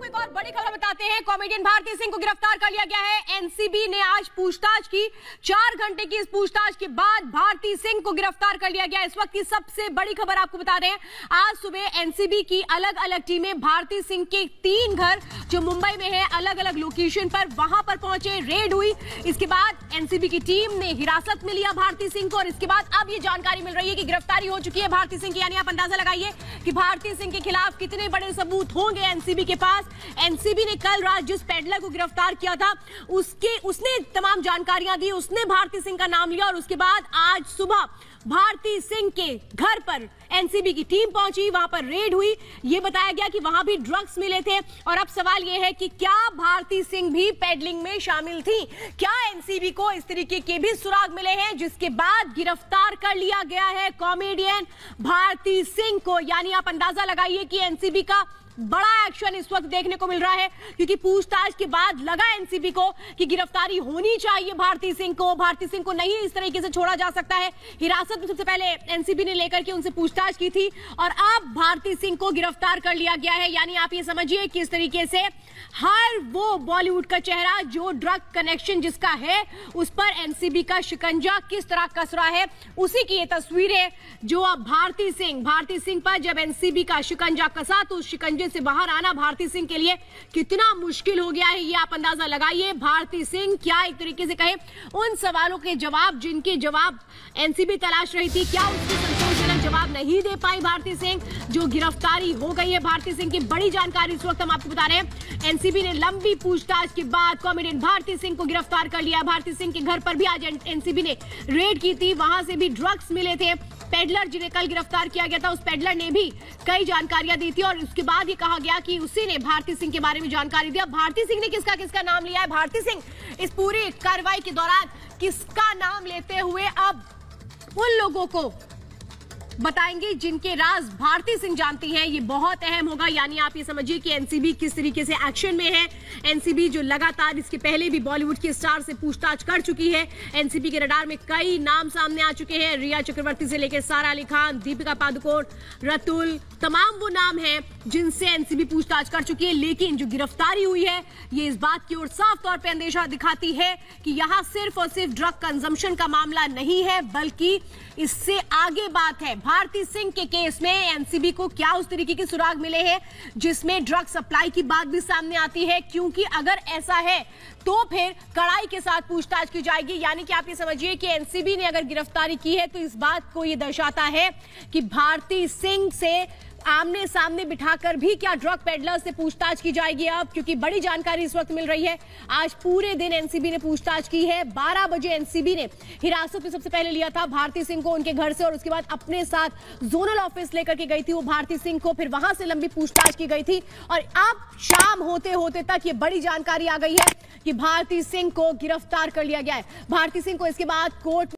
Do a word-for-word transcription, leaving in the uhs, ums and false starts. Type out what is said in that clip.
एक और बड़ी खबर बताते हैं। कॉमेडियन भारती सिंह को गिरफ्तार कर लिया गया है। एनसीबी ने आज पूछताछ की। चार घंटे की इस पूछताछ के बाद भारती सिंह को गिरफ्तार कर लिया गया। इस वक्त की सबसे बड़ी खबर आपको बता दें, आज सुबह एनसीबी की अलग अलग टीमें भारती सिंह के तीन घर जो मुंबई में है, अलग अलग लोकेशन पर वहां पर पहुंचे, रेड हुई। इसके बाद एनसीबी की टीम ने हिरासत में लिया भारती सिंह को और इसके बाद अब ये जानकारी मिल रही है कि गिरफ्तारी हो चुकी है भारती सिंह की। यानी आप अंदाजा लगाइए कि भारती सिंह के खिलाफ कितने बड़े सबूत होंगे एनसीबी के पास। एनसीबी ने कल रात जिस पेडलर को गिरफ्तार किया था उसके उसने तमाम जानकारियां दी, उसने भारती सिंह का नाम लिया और उसके बाद आज सुबह भारती सिंह के घर पर एनसीबी की टीम पहुंची, वहां पर रेड हुई। यह बताया गया कि वहां भी ड्रग्स मिले थे और अब सवाल यह है कि क्या भारती सिंह भी पेडलिंग में शामिल थी? क्या एनसीबी को इस तरीके के भी सुराग मिले हैं जिसके बाद गिरफ्तार कर लिया गया है कॉमेडियन भारती सिंह को? यानी आप अंदाजा लगाइए कि एनसीबी का बड़ा एक्शन इस वक्त देखने को मिल रहा है, क्योंकि पूछताछ के बाद लगा एनसीबी को कि गिरफ्तारी होनी चाहिए भारती सिंह को। भारती सिंह को नहीं इस तरीके से छोड़ा जा सकता है। हिरासत में सबसे पहले एनसीबी ने लेकर के उनसे पूछताछ की थी और अब भारती सिंह को गिरफ्तार कर लिया गया है। यानी आप ये समझिए कि इस तरीके से हर वो बॉलीवुड का चेहरा जो ड्रग कनेक्शन जिसका है उस पर एनसीबी का शिकंजा किस तरह कस रहा है, उसी की ये तस्वीर है जो अब भारती सिंह भारती सिंह पर जब एनसीबी का शिकंजा कसा तो उस शिकंजे से बाहर आना भारती सिंह के लिए कितना मुश्किल हो गया है, ये आप अंदाजा लगाइए। भारती सिंह क्या एक तरीके से कहे उन सवालों के जवाब जिनके जवाब एनसीबी तलाश रही थी, क्या उसके संतोषजनक जवाब नहीं दे पाई भारती सिंह? जो गिरफ्तारी हो गई है भारती सिंह की, बड़ी जानकारी इस वक्त हम आपको बता रहे हैं। एनसीबी ने लंबी पूछताछ के बाद कॉमेडियन भारती सिंह को गिरफ्तार कर लिया। भारती सिंह के घर पर भी आज एनसीबी ने रेड की थी, वहां से भी ड्रग्स मिले थे। पेडलर जिन्हें कल गिरफ्तार किया गया था उस पेडलर ने भी कई जानकारियां दी थी और उसके बाद ये कहा गया कि उसी ने भारती सिंह के बारे में जानकारी दी। भारती सिंह ने किसका किसका नाम लिया है, भारती सिंह इस पूरी कार्रवाई के दौरान किसका नाम लेते हुए अब उन लोगों को बताएंगे जिनके राज भारती सिंह जानती हैं, ये बहुत अहम होगा। यानी आप ये समझिए कि एनसीबी किस तरीके से एक्शन में है। एनसीबी जो लगातार इसके पहले भी बॉलीवुड के स्टार से पूछताछ कर चुकी है। एनसीबी के रडार में कई नाम सामने आ चुके हैं, रिया चक्रवर्ती से लेकर सारा अली खान, दीपिका पादुकोण, रतुल, तमाम वो नाम हैं जिनसे एनसीबी पूछताछ कर चुकी है। लेकिन जो गिरफ्तारी हुई है ये इस बात की ओर साफ तौर पर अंदेशा दिखाती है कि यहाँ सिर्फ और सिर्फ ड्रग कंजम्पशन का मामला नहीं है, बल्कि इससे आगे बात है। भारती सिंह के केस में एनसीबी को क्या उस तरीके के सुराग मिले हैं जिसमें ड्रग सप्लाई की बात भी सामने आती है? क्योंकि अगर ऐसा है तो फिर कड़ाई के साथ पूछताछ की जाएगी। यानी कि आप ये समझिए कि एनसीबी ने अगर गिरफ्तारी की है तो इस बात को ये दर्शाता है कि भारती सिंह से आमने सामने बिठाकर भी क्या ड्रग पेडलर से पूछताछ की जाएगी अब, क्योंकि बड़ी जानकारी इस वक्त मिल रही है। आज पूरे दिन एनसीबी ने पूछताछ की है। बारह बजे एनसीबी ने हिरासत में सबसे पहले लिया था भारती सिंह को उनके घर से और उसके बाद अपने साथ जोनल ऑफिस लेकर के गई थी वो भारती सिंह को, फिर वहां से लंबी पूछताछ की गई थी और अब शाम होते होते तक ये बड़ी जानकारी आ गई है कि भारती सिंह को गिरफ्तार कर लिया गया है। भारती सिंह को इसके बाद कोर्ट